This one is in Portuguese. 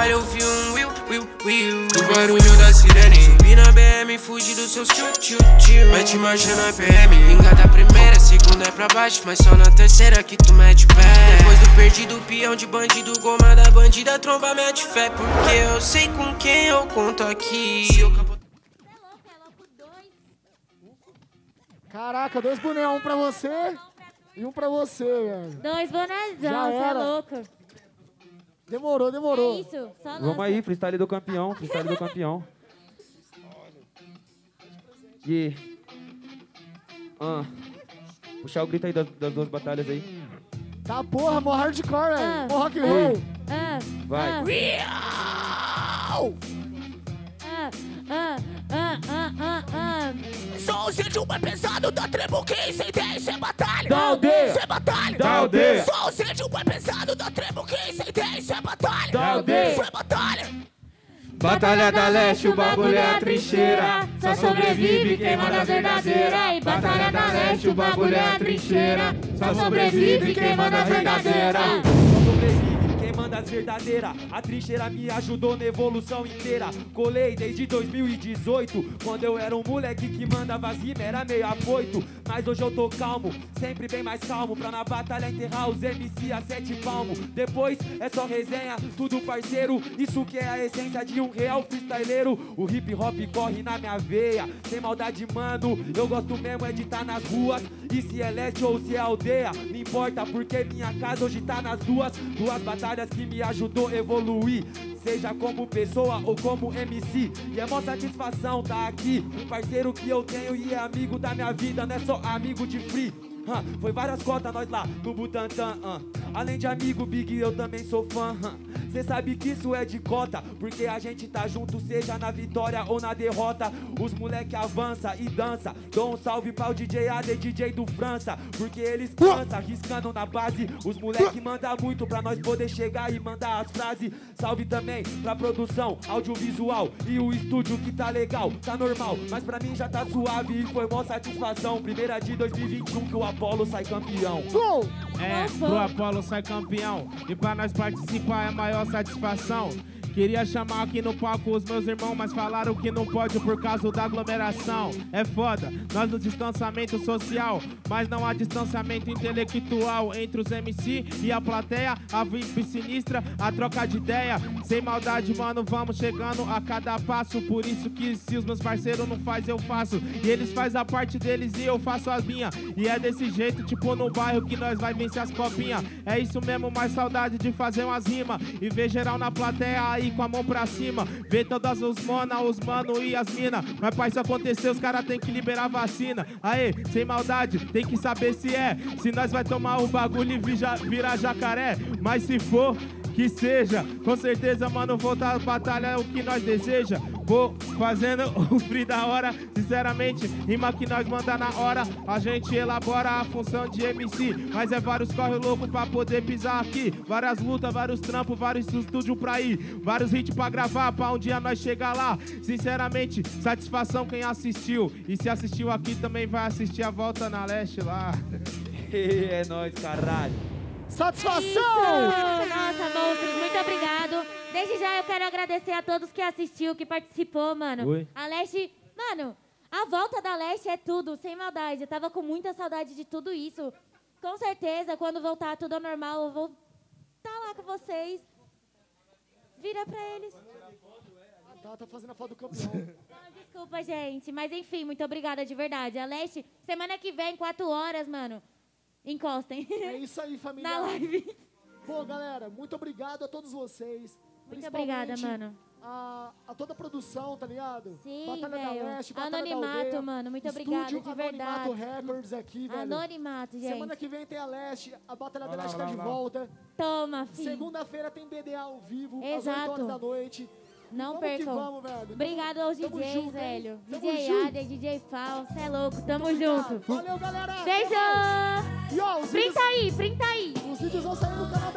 trabalho, eu vi um Will. O barulho da sirene. Subi na BM, fugi dos seus tchu. Mete marcha na PM. Engata a primeira, segunda é pra baixo, mas só na terceira que tu mete pé. Depois do perdido, peão de bandido, goma da bandida, tromba mete fé. Porque eu sei com quem eu conto aqui. Caraca, 2 bonés, um pra você e um pra você, velho. 2 bonézão, você é louco. Demorou. É isso, só lança. Vamos aí, freestyle do campeão, E... puxar o grito aí das 2 batalhas aí. Tá porra, mó hardcore, velho. Mó rock and roll. Vai. Sou o sítio mais pesado da tribo que sem ideia, sem batalha. Da aldeia. Sem batalha. Da aldeia. Sou o sítio mais pesado da tribo que sem ideia, sem batalha. Da aldeia. Sem batalha. Batalha da Leste, o bagulho é a trincheira. Só sobrevive quem manda as verdadeiras. Batalha da Leste, o bagulho é a trincheira. Só sobrevive quem manda as verdadeiras. Das verdadeiras, a trincheira me ajudou na evolução inteira. Colei desde 2018, quando eu era um moleque que mandava as rimas, era meio afoito. Mas hoje eu tô calmo, sempre bem mais calmo, pra na batalha enterrar os MC a 7 palmos. Depois é só resenha, tudo parceiro, isso que é a essência de um real freestyleiro. O hip hop corre na minha veia, sem maldade mano, eu gosto mesmo é de tá nas ruas. E se é leste ou se é aldeia, não importa porque minha casa hoje tá nas duas batalhas que me ajudou a evoluir, seja como pessoa ou como MC. E é mó satisfação tá aqui, um parceiro que eu tenho e é amigo da minha vida, não é só amigo de free. Foi várias cotas nós lá no Butantã. Além de amigo Big, eu também sou fã. Cê sabe que isso é de cota, porque a gente tá junto, seja na vitória ou na derrota. Os moleque avança e dança. Dou um salve pra o DJ AD e DJ do França, porque eles cansa, riscando na base. Os moleque manda muito pra nós poder chegar e mandar as frases. Salve também pra produção audiovisual e o estúdio que tá legal, tá normal, mas pra mim já tá suave e foi mó satisfação. Primeira de 2021 que o Apollo sai campeão. Pro Apollo sai campeão. E pra nós participar é a maior satisfação. Queria chamar aqui no palco os meus irmãos, mas falaram que não pode por causa da aglomeração. É foda, nós no distanciamento social, mas não há distanciamento intelectual entre os MC e a plateia. A VIP sinistra, a troca de ideia. Sem maldade, mano, vamos chegando a cada passo. Por isso que se os meus parceiros não faz, eu faço. E eles fazem a parte deles e eu faço as minhas. E é desse jeito, tipo no bairro, que nós vai vencer as copinhas. É isso mesmo, mais saudade de fazer umas rimas e ver geral na plateia aí com a mão pra cima, ver todas os mona, os mano e as mina. Mas pra isso acontecer, os caras tem que liberar a vacina. Aê, sem maldade, tem que saber se é. Se nós vai tomar o bagulho e virar jacaré. Mas se for, que seja. Com certeza, mano, voltar à batalha é o que nós deseja. Vou fazendo o free da hora. Sinceramente, rima que nós manda na hora. A gente elabora a função de MC. Mas é vários corre louco pra poder pisar aqui. Várias lutas, vários trampos, vários estúdios pra ir. Vários hits pra gravar, pra um dia nós chegar lá. Sinceramente, satisfação quem assistiu. E se assistiu aqui também vai assistir a volta na Leste lá. É nóis, caralho. Satisfação! Isso! Nossa, monstros, muito obrigado. Desde já eu quero agradecer a todos que assistiu, que participou, mano. Oi. A Leste, mano, a volta da Leste é tudo, sem maldade. Eu tava com muita saudade de tudo isso. Com certeza, quando voltar tudo ao normal, eu vou estar lá com vocês. Vira pra eles. Tá fazendo a foto do campeão. Não, desculpa, gente. Mas enfim, muito obrigada de verdade. A Leste, semana que vem, 4 horas, mano. Encostem. É isso aí, família. Na live. Pô, galera, muito obrigado a todos vocês. Muito obrigada, mano. A toda a produção, tá ligado? Sim, Batalha velho. da Leste, Batalha Anonimato, da Aldeia. mano. Muito Estúdio obrigada, de verdade. Anonimato Records aqui, velho. Anonimato, gente. Semana que vem tem a Leste, a Batalha da Leste tá de volta. Toma, filho. Segunda-feira tem BDA ao vivo, Exato. às 8 horas da noite. Não vamos percam. que vamos, velho. Obrigado aos Tamo DJs, junto, velho. Tamo DJ junto. Ade, DJ Fal, cê é louco. Tamo junto. Valeu, galera. Beijo! E ó, os Printa aí, printa aí. Os vídeos vão sair no canal